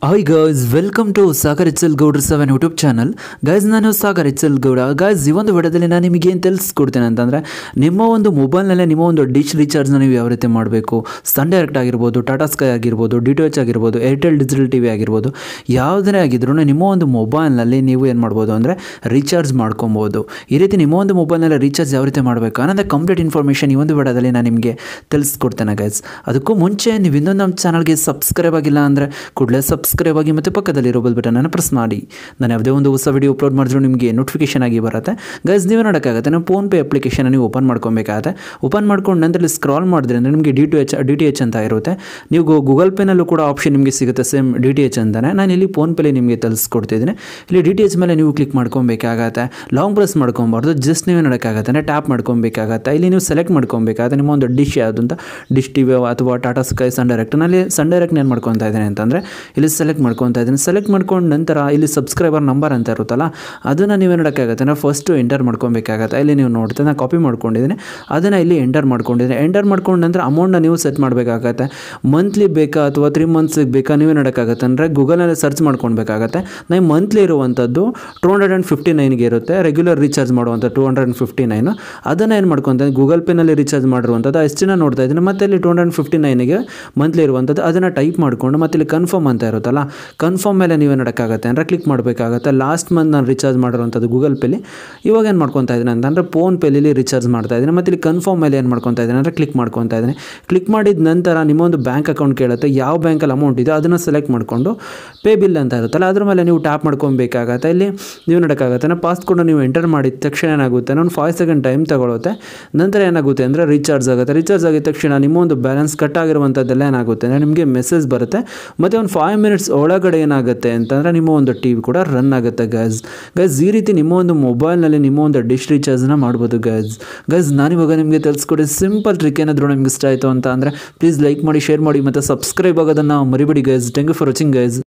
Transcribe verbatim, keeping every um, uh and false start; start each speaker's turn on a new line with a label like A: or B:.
A: Hi guys, welcome to Sagar Itzel Gowdru seven YouTube channel. Guys, ನಾನು Sagar ಇಚ್ಚಲ್ Gowda. Guys, ಈ ಒಂದು ವಿಡಿಯೋದಲ್ಲಿ ನಾನು ನಿಮಗೆ ಏನು ತಿಳಿಸ್ಕೊಡ್ತೇನೆ ಅಂತಂದರೆ, ನಿಮ್ಮ ಒಂದು ಮೊಬೈಲ್ನಲ್ಲೇ ನಿಮ್ಮ ಒಂದು ಡಿಶ್ ರೀಚಾರ್ಜ್ನ ನೀವು ಯಾವ ರೀತಿ ಮಾಡಬೇಕು, ಸನ್ ಡೈರೆಕ್ಟ್ ಆಗಿರ್ಬೋದು, ಟಾಟಾ ಸ್ಕೈ ಆಗಿರ್ಬೋದು, ಡಿ ಟಿ ಎಚ್ ಆಗಿರ್ಬೋದು, ಏರ್ಟೆಲ್ ಡಿಜಿಟಲ್ ಟಿ ವಿ ಆಗಿರ್ಬೋದು, ಯಾವುದೇ ಆಗಿದ್ರೂ ನಿಮ್ಮ ಒಂದು ಮೊಬೈಲ್ನಲ್ಲಿ ನೀವು ಏನು ಮಾಡ್ಬೋದು ಅಂದರೆ ರೀಚಾರ್ಜ್ ಮಾಡ್ಕೊಬೋದು. ಈ ರೀತಿ ನಿಮ್ಮ ಒಂದು ಮೊಬೈಲ್ನಲ್ಲಿ ರೀಚಾರ್ಜ್ ಯಾವ ರೀತಿ ಮಾಡಬೇಕು ಅನ್ನೋದು ಕಂಪ್ಲೀಟ್ ಇನ್ಫಾರ್ಮೇಷನ್ ಈ ಒಂದು ವಿಡಿಯೋದಲ್ಲಿ ನಾನು ನಿಮಗೆ ತಿಳಿಸ್ಕೊಡ್ತೇನೆ ಗೈಸ್. ಅದಕ್ಕೂ ಮುಂಚೆ ನೀವು ಇನ್ನೊಂದು ನಮ್ಮ ಚಾನಲ್ಗೆ ಸಬ್ಸ್ಕ್ರೈಬ್ ಆಗಿಲ್ಲ ಅಂದರೆ ಕೂಡಲೇ ಸಬ್ಸ್ಕ್ರೈಬ್ ಆಗಿ ಮತ್ತು ಪಕ್ಕದಲ್ಲಿರೋ ಬೆಲ್ ಬಟನನ್ನು ಪ್ರೆಸ್ ಮಾಡಿ. ನಾನು ಯಾವುದೇ ಒಂದು ಹೊಸ ವಿಡಿಯೋ ಅಪ್ಲೋಡ್ ಮಾಡಿದ್ರು ನಿಮಗೆ ನೋಟಿಫಿಕೇಶನ್ ಆಗಿ ಬರುತ್ತೆ ಗೈಸ್. ನೀವೇ ನೋಡೋಕ್ಕಾಗುತ್ತೆ, ನಾವು ಫೋನ್ಪೇ ಅಪ್ಲಿಕೇಶನ್ ನೀವು ಓಪನ್ ಮಾಡ್ಕೊಬೇಕಾಗುತ್ತೆ. ಓಪನ್ ಮಾಡ್ಕೊಂಡು ನಂತರ ಸ್ಕ್ರಾಲ್ ಮಾಡಿದ್ರೆ ಅಂದರೆ ನಿಮಗೆ D T H D T H ಅಂತ ಇರುತ್ತೆ. ನೀವು ಗೂಗಲ್ ಪೇನಲ್ಲೂ ಕೂಡ ಆಪ್ಷನ್ ನಿಮಗೆ ಸಿಗುತ್ತೆ ಸೇಮ್ ಡಿ ಟಿ ಎಚ್ ಅಂತಲೇ. ನಾನು ಇಲ್ಲಿ ಫೋನ್ಪೇಲಿ ನಿಮಗೆ ತಿಳಿಸ್ಕೊಡ್ತಿದ್ದೀನಿ. ಇಲ್ಲಿ ಡಿ ಟಿ ಎಚ್ ಮೇಲೆ ನೀವು ಕ್ಲಿಕ್ ಮಾಡ್ಕೊಬೇಕಾಗತ್ತೆ. ಲಾಂಗ್ ಪ್ರೆಸ್ ಮಾಡ್ಕೊಬಾರ್ದು, ಜಸ್ಟ್ ನೀವೇ ನೋಡೋಕ್ಕಾಗತ್ತೆ ಅಂದರೆ ಟ್ಯಾಪ್ ಮಾಡ್ಕೊಬೇಕಾಗತ್ತೆ. ಇಲ್ಲಿ ನೀವು ಸೆಲೆಕ್ಟ್ ಮಾಡ್ಕೊಬೇಕಾಗತ್ತೆ ನಿಮ್ಮ ಒಂದು ಡಿಶ್ ಯಾವುದು ಅಂತ, ಡಿಶ್ ಟಿ ವಿ ಅಥವಾ ಟಾಟಾ ಸ್ಕೈ, ಸನ್ ಡೈರೆಕ್ಟ್. ನಲ್ಲಿ ಸನ್ ಡೈರೆಕ್ಟ್ ಏನು ಮಾಡ್ಕೊತಾ ಇದ್ದೇನೆ ಅಂತಂದರೆ ಇಲ್ಲಿ ಸೆಲೆಕ್ಟ್ ಮಾಡ್ಕೊತಾ ಇದ್ದೀನಿ. ಸೆಲೆಕ್ಟ್ ಮಾಡ್ಕೊಂಡು ನಂತರ ಇಲ್ಲಿ ಸಬ್ಸ್ಕ್ರೈಬರ್ ನಂಬರ್ ಅಂತ ಇರುತ್ತಲ್ಲ, ಅದನ್ನು ನೀವೇ ನೋಡೋಕ್ಕಾಗತ್ತೆ. ನಾವು ಫಸ್ಟು ಎಂಟರ್ ಮಾಡ್ಕೊಬೇಕಾಗತ್ತೆ. ಇಲ್ಲಿ ನೀವು ನೋಡ್ತಾ ನಾನು ಕಾಪಿ ಮಾಡ್ಕೊಂಡಿದ್ದೀನಿ, ಅದನ್ನು ಇಲ್ಲಿ ಎಂಟರ್ ಮಾಡ್ಕೊಂಡಿದ್ದೀನಿ. ಎಂಟರ್ ಮಾಡ್ಕೊಂಡು ನಂತರ ಅಮೌಂಟ್ನ ನೀವು ಸೆಟ್ ಮಾಡಬೇಕಾಗತ್ತೆ. ಮಂತ್ಲಿ ಬೇಕಾ ಅಥವಾ ತ್ರೀ ಮಂತ್ಸಿಗೆ ಬೇಕಾ ನೀವೇ ನೋಡೋಕ್ಕಾಗತ್ತೆ. ಅಂದರೆ ಗೂಗಲಲ್ಲಿ ಸರ್ಚ್ ಮಾಡ್ಕೊಳ್ಬೇಕಾಗತ್ತೆ. ನಾವು ಮಂತ್ಲಿ ಇರುವಂಥದ್ದು ಟೂ ಹಂಡ್ರೆಡ್ ಆ್ಯಂಡ್ ಫಿಫ್ಟಿ ನೈನ್ಗೆ ಇರುತ್ತೆ. ರೆಗ್ಯುಲರ್ ರೀಚಾರ್ಜ್ ಮಾಡುವಂಥ two hundred and fifty nine ಅದನ್ನು ಏನು ಮಾಡ್ಕೊತ ಗೂಗಲ್ ಪೇನಲ್ಲಿ ರೀಚಾರ್ಜ್ ಮಾಡಿರುವಂಥದ್ದು ಎಷ್ಟು ಜನ ನೋಡ್ತಾ ಇದ್ದೀನಿ. ಮತ್ತು ಇಲ್ಲಿ ಟೂ ಹಂಡ್ರೆಡ್ ಆ್ಯಂಡ್ ಫಿಫ್ಟಿ ನೈನಿಗೆ ಮಂತ್ಲಿ ಇರುವಂಥದ್ದು ಅದನ್ನು ಟೈಪ್ ಮಾಡಿಕೊಂಡು ಮತ್ತು ಇಲ್ಲಿ ಕನ್ಫರ್ಮ್ ಅಂತ ಇರುತ್ತಲ್ಲ, ಕನ್ಫರ್ಮ್ ಮೇಲೆ ನೀವೇ ನೋಡೋಕ್ಕಾಗತ್ತೆ ಅಂದರೆ ಕ್ಲಿಕ್ ಮಾಡಬೇಕಾಗತ್ತೆ. ಲಾಸ್ಟ್ ಮಂತ್ ನಾನು ರೀಚಾರ್ಜ್ ಮಾಡಿರುವಂಥದ್ದು ಗೂಗಲ್ ಪೇಲಿ. ಇವಾಗ ಏನು ಮಾಡ್ಕೊತಾ ಇದ್ದೀನಿ ಅಂತಂದರೆ ಫೋನ್ ಪೇಲಿ ರೀಚಾರ್ಜ್ ಮಾಡ್ತಾ ಇದ್ದೀನಿ. ಮತ್ತು ಇಲ್ಲಿ ಕನ್ಫರ್ಮ್ ಮೇಲೆ ಏನು ಮಾಡ್ಕೊತಾ ಇದ್ದೀನಿ ಅಂದರೆ ಕ್ಲಿಕ್ ಮಾಡ್ಕೊತಾ ಇದ್ದೀನಿ. ಕ್ಲಿಕ್ ಮಾಡಿದ ನಂತರ ನಿಮ್ಮೊಂದು ಬ್ಯಾಂಕ್ ಅಕೌಂಟ್ ಕೇಳುತ್ತೆ. ಯಾವ ಬ್ಯಾಂಕಲ್ಲಿ ಅಮೌಂಟ್ ಇದೆ ಅದನ್ನು ಸೆಲೆಕ್ಟ್ ಮಾಡಿಕೊಂಡು ಪೇ ಬಿಲ್ ಅಂತ ಇರುತ್ತಲ್ಲ ಅದ್ರ ಮೇಲೆ ನೀವು ಟ್ಯಾಪ್ ಮಾಡ್ಕೊಬೇಕಾಗತ್ತೆ. ಇಲ್ಲಿ ನೀವು ನೋಡೋಕ್ಕಾಗತ್ತೆ ನಾನು ಪಾಸ್ಕೋಡ್ ನೀವು ಎಂಟರ್ ಮಾಡಿದ ತಕ್ಷಣ ಏನಾಗುತ್ತೆ, ನಾನು ಫೈವ್ ಸೆಕೆಂಡ್ ಟೈಮ್ ತಗೊಳುತ್ತೆ. ನಂತರ ಏನಾಗುತ್ತೆ ಅಂದರೆ ರೀಚಾರ್ಜ್ ಆಗುತ್ತೆ. ರೀಚಾರ್ಜ್ ಆಗಿದ ತಕ್ಷಣ ನಿಮ್ಮ ಒಂದು ಬ್ಯಾಲೆನ್ಸ್ ಕಟ್ ಆಗಿರುವಂಥದ್ದೆಲ್ಲ ಏನಾಗುತ್ತೆ ಅಂದರೆ ನಿಮಗೆ ಮೆಸೇಜ್ ಬರುತ್ತೆ. ಮತ್ತು ಒಂದು ಫೈವ್ ಮಿನಿಟ್ಸ್ ಒಳಗಡೆ ಏನಾಗುತ್ತೆ ಅಂತಂದರೆ ನಿಮ್ಮ ಒಂದು ಟಿ ವಿ ಕೂಡ ರನ್ ಆಗುತ್ತೆ ಗೈಸ್. ಗೈಸ್ ಈ ರೀತಿ ನಿಮ್ಮ ಒಂದು ಮೊಬೈಲ್ನಲ್ಲಿ ನಿಮ್ಮ ಒಂದು ಡಿಶ್ ರೀಚಾರ್ಜ್ನ ಮಾಡ್ಬೋದು ಗೈಸ್. ಗೈಸ್ ನಾನಿವಾಗ ನಿಮಗೆ ತಿಳಿಸ್ಕೊಡಿ ಸಿಂಪಲ್ ಟ್ರಿಕ್. ಏನಾದರೂ ನಿಮ್ಗೆ ಇಷ್ಟ ಆಯಿತು ಅಂತ ಅಂದರೆ ಪ್ಲೀಸ್ ಲೈಕ್ ಮಾಡಿ, ಶೇರ್ ಮಾಡಿ ಮತ್ತು ಸಬ್ಸ್ಕ್ರೈಬ್ ಆಗೋದನ್ನು ಮರಿಬೇಡಿ guys. Thank you for watching guys.